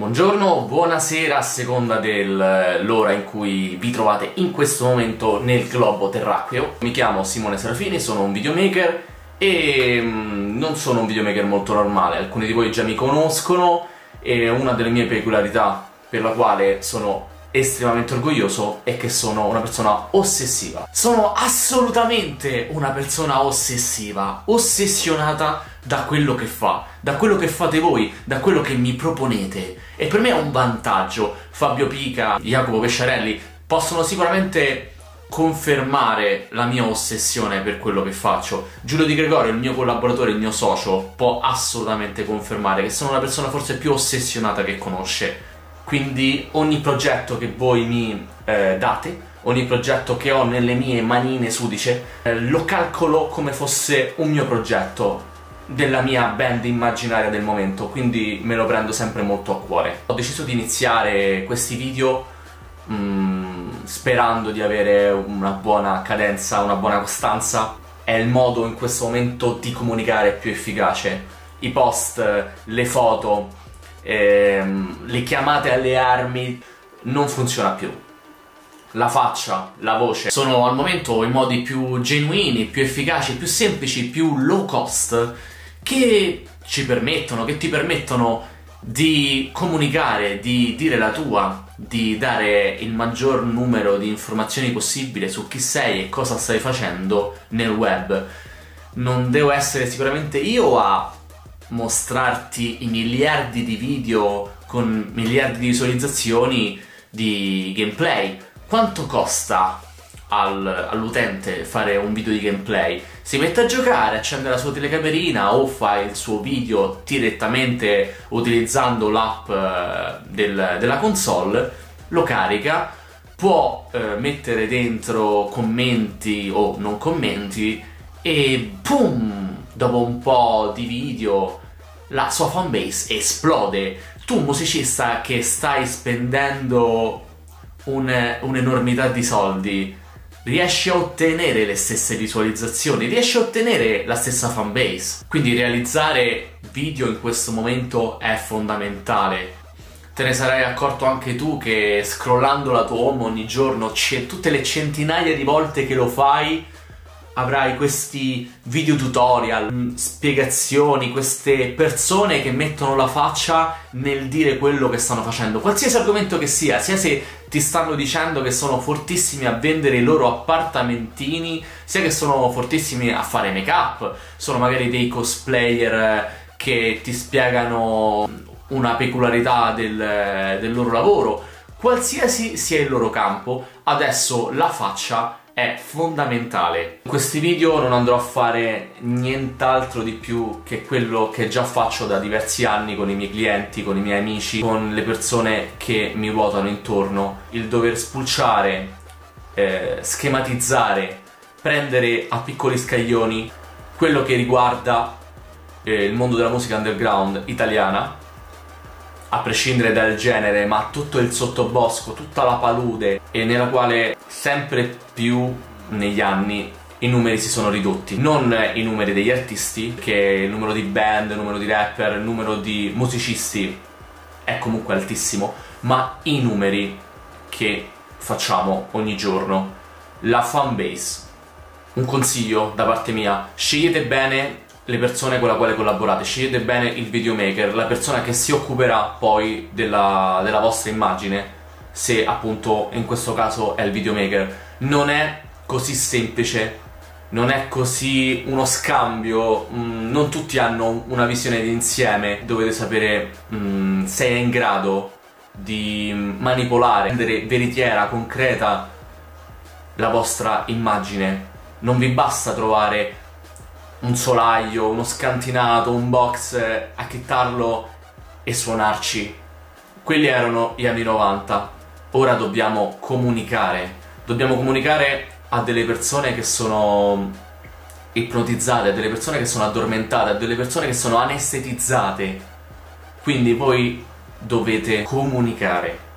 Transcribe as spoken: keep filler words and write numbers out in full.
Buongiorno, buonasera a seconda dell'ora in cui vi trovate in questo momento nel globo terracqueo. Mi chiamo Simone Serafini, sono un videomaker e mm, non sono un videomaker molto normale, alcuni di voi già mi conoscono e una delle mie peculiarità per la quale sono estremamente orgoglioso è che sono una persona ossessiva. Sono assolutamente una persona ossessiva, ossessionata da quello che fa, da quello che fate voi, da quello che mi proponete. E per me è un vantaggio. Fabio Pica, Jacopo Pesciarelli possono sicuramente confermare la mia ossessione per quello che faccio. Giulio Di Gregorio, il mio collaboratore, il mio socio, può assolutamente confermare che sono una persona forse più ossessionata che conosce. Quindi ogni progetto che voi mi eh, date, ogni progetto che ho nelle mie manine sudice, eh, lo calcolo come fosse un mio progetto della mia band immaginaria del momento, quindi me lo prendo sempre molto a cuore. Ho deciso di iniziare questi video mh, sperando di avere una buona cadenza, una buona costanza. È il modo in questo momento di comunicare più efficace. I post, le foto, ehm, le chiamate alle armi non funziona più. La faccia, la voce sono al momento i modi più genuini, più efficaci, più semplici, più low cost che ci permettono, che ti permettono di comunicare, di dire la tua, di dare il maggior numero di informazioni possibile su chi sei e cosa stai facendo nel web. Non devo essere sicuramente io a mostrarti i miliardi di video con miliardi di visualizzazioni di gameplay. Quanto costa al, all'utente fare un video di gameplay? Si mette a giocare, accende la sua telecamerina o fa il suo video direttamente utilizzando l'app del, della console, lo carica, può eh, mettere dentro commenti o non commenti e pum! Dopo un po' di video la sua fanbase esplode. Tu, musicista che stai spendendo un'enormità di soldi, riesci a ottenere le stesse visualizzazioni, riesci a ottenere la stessa fanbase. Quindi realizzare video in questo momento è fondamentale. Te ne sarai accorto anche tu che scrollando la tua home ogni giorno, c'è tutte le centinaia di volte che lo fai, avrai questi video tutorial, spiegazioni, queste persone che mettono la faccia nel dire quello che stanno facendo, qualsiasi argomento che sia, sia se ti stanno dicendo che sono fortissimi a vendere i loro appartamentini, sia che sono fortissimi a fare make up, sono magari dei cosplayer che ti spiegano una peculiarità del, del loro lavoro. Qualsiasi sia il loro campo, adesso la faccia è fondamentale. In questi video non andrò a fare nient'altro di più che quello che già faccio da diversi anni con i miei clienti, con i miei amici, con le persone che mi ruotano intorno. Il dover spulciare, eh, schematizzare, prendere a piccoli scaglioni quello che riguarda eh, il mondo della musica underground italiana, a prescindere dal genere, ma tutto il sottobosco, tutta la palude, e nella quale sempre più negli anni i numeri si sono ridotti. Non i numeri degli artisti, che il numero di band, il numero di rapper, il numero di musicisti è comunque altissimo, ma i numeri che facciamo ogni giorno. La fanbase. Un consiglio da parte mia: scegliete bene le persone con la quale collaborate, scegliete bene il videomaker, la persona che si occuperà poi della, della vostra immagine, se appunto in questo caso è il videomaker. Non è così semplice, non è così uno scambio, mh, non tutti hanno una visione d'insieme. Dovete sapere mh, se è in grado di manipolare, rendere veritiera, concreta la vostra immagine. Non vi basta trovare un solaio, uno scantinato, un box, eh, acchittarlo e suonarci. Quelli erano gli anni novanta. Ora dobbiamo comunicare. Dobbiamo comunicare a delle persone che sono ipnotizzate, a delle persone che sono addormentate, a delle persone che sono anestetizzate. Quindi voi dovete comunicare.